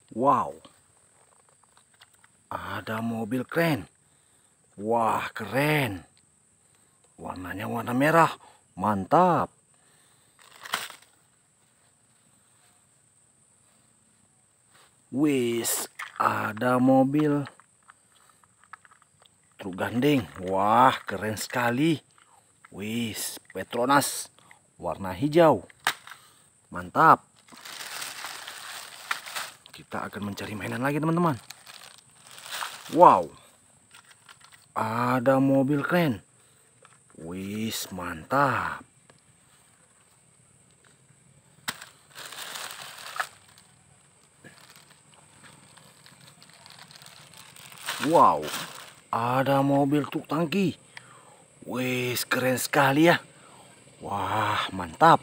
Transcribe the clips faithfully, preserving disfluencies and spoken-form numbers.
Wow, ada mobil keren. Wah, keren. Warnanya warna merah. Mantap. Wis, ada mobil truk gandeng. Wah, keren sekali. Wis, Petronas warna hijau. Mantap. Kita akan mencari mainan lagi, teman-teman. Wow, ada mobil keren. Wis, mantap. Wow, ada mobil truk tangki. Wis, keren sekali ya. Wah, mantap.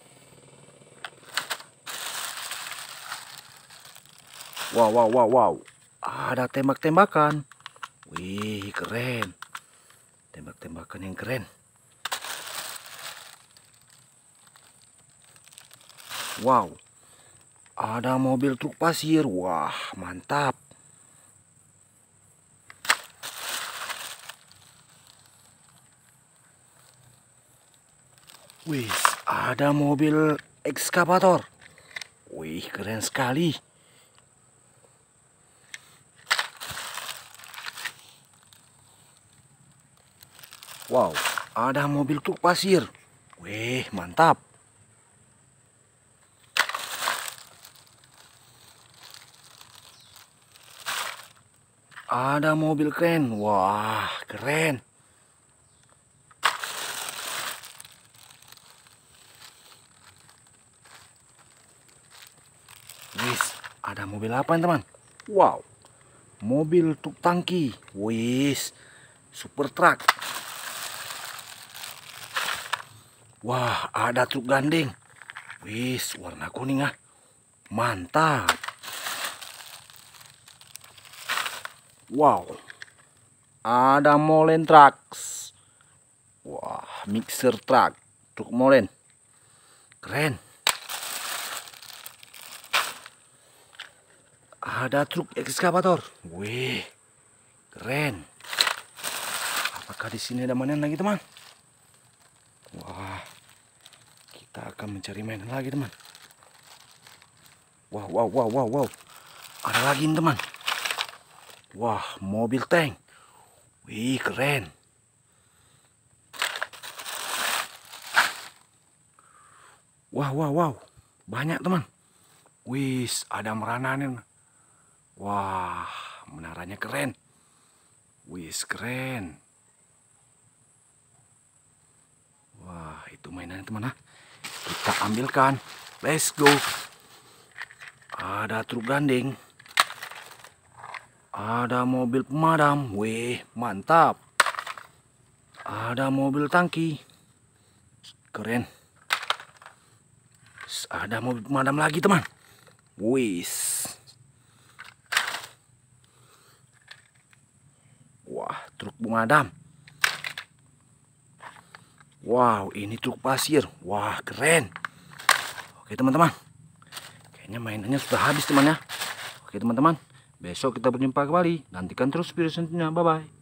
Wow, wow, wow, wow. Ada tembak-tembakan. Wih, keren. Tembak-tembakan yang keren. Wow, ada mobil truk pasir. Wah, mantap. Wih, ada mobil ekskavator. Wih, keren sekali. Wow, ada mobil truk pasir. Wih, mantap. Ada mobil keren. Wah, keren. Wis, ada mobil apa, teman? Wow, mobil truk tangki. Wis, super truck. Wah, ada truk gandeng. Wis, warna kuning ah. Mantap. Wow, ada molen trucks. Wah, mixer truck, truk molen. Keren. Ada truk ekskavator. Wih, keren. Apakah di sini ada mainan lagi, teman? Wah, kita akan mencari mainan lagi, teman. Wow, wow, wow, wow, wow. Ada lagi, teman. Wah, mobil tank. Wih, keren. Wah, wow, wow. Banyak, teman. Wis, ada merananin. Wah, menaranya keren. Wis, keren. Wah, itu mainannya, teman ah. Kita ambilkan. Let's go. Ada truk gandeng. Ada mobil pemadam. Wih, mantap. Ada mobil tangki. Keren. Ada mobil pemadam lagi, teman. Wis. Wah, truk pemadam. Wow, ini truk pasir. Wah, keren. Oke, teman-teman. Kayaknya mainannya sudah habis, teman ya. Oke, teman-teman. Besok kita berjumpa kembali. Nantikan terus video selanjutnya. Bye-bye.